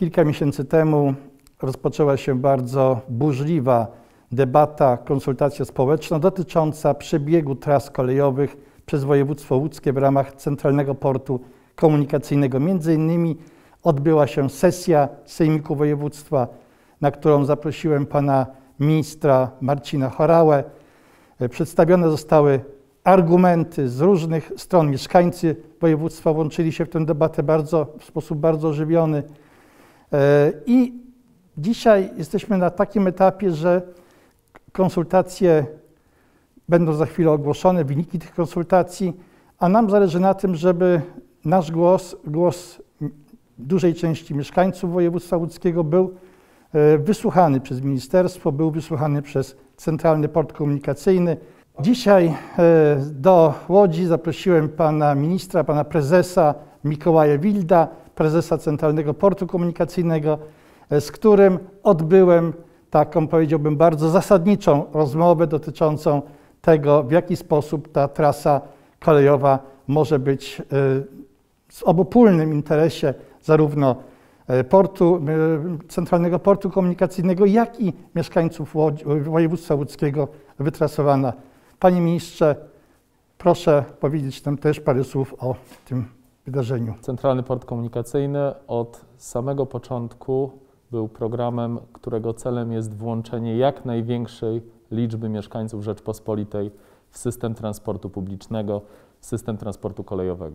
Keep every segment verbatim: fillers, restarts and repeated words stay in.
Kilka miesięcy temu rozpoczęła się bardzo burzliwa debata, konsultacja społeczna dotycząca przebiegu tras kolejowych przez województwo łódzkie w ramach Centralnego Portu Komunikacyjnego. Między innymi odbyła się sesja Sejmiku Województwa, na którą zaprosiłem pana ministra Marcina Horałę. Przedstawione zostały argumenty z różnych stron. Mieszkańcy województwa włączyli się w tę debatę bardzo, w sposób bardzo ożywiony. I dzisiaj jesteśmy na takim etapie, że konsultacje będą za chwilę ogłoszone, wyniki tych konsultacji, a nam zależy na tym, żeby nasz głos, głos dużej części mieszkańców województwa łódzkiego był wysłuchany przez ministerstwo, był wysłuchany przez Centralny Port Komunikacyjny. Dzisiaj do Łodzi zaprosiłem pana ministra, pana prezesa Mikołaja Wilda, prezesa Centralnego Portu Komunikacyjnego, z którym odbyłem taką, powiedziałbym, bardzo zasadniczą rozmowę dotyczącą tego, w jaki sposób ta trasa kolejowa może być w obopólnym interesie zarówno portu, Centralnego Portu Komunikacyjnego, jak i mieszkańców Łodzi, województwa łódzkiego wytrasowana. Panie ministrze, proszę powiedzieć nam też parę słów o tym wydarzeniu. Centralny Port Komunikacyjny od samego początku był programem, którego celem jest włączenie jak największej liczby mieszkańców Rzeczpospolitej w system transportu publicznego, w system transportu kolejowego.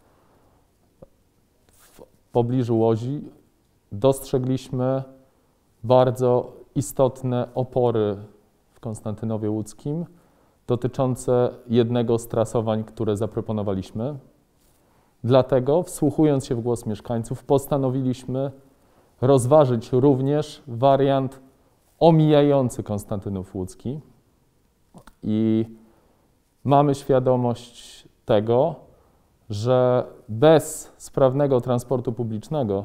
W pobliżu Łodzi dostrzegliśmy bardzo istotne opory w Konstantynowie Łódzkim dotyczące jednego z trasowań, które zaproponowaliśmy. Dlatego, wsłuchując się w głos mieszkańców, postanowiliśmy rozważyć również wariant omijający Konstantynów Łódzki i mamy świadomość tego, że bez sprawnego transportu publicznego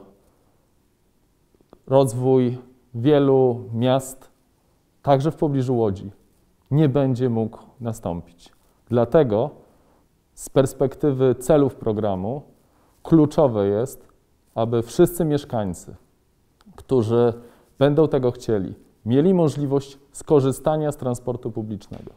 rozwój wielu miast, także w pobliżu Łodzi, nie będzie mógł nastąpić. Dlatego z perspektywy celów programu kluczowe jest, aby wszyscy mieszkańcy, którzy będą tego chcieli, mieli możliwość skorzystania z transportu publicznego.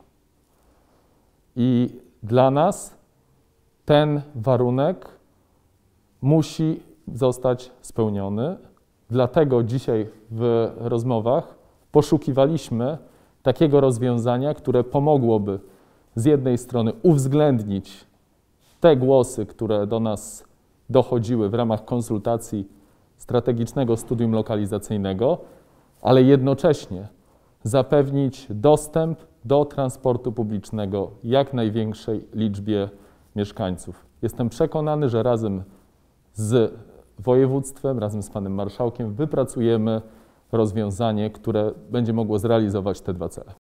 I dla nas ten warunek musi zostać spełniony. Dlatego dzisiaj w rozmowach poszukiwaliśmy takiego rozwiązania, które pomogłoby z jednej strony uwzględnić te głosy, które do nas dochodziły w ramach konsultacji strategicznego studium lokalizacyjnego, ale jednocześnie zapewnić dostęp do transportu publicznego jak największej liczbie mieszkańców. Jestem przekonany, że razem z województwem, razem z panem marszałkiem wypracujemy rozwiązanie, które będzie mogło zrealizować te dwa cele.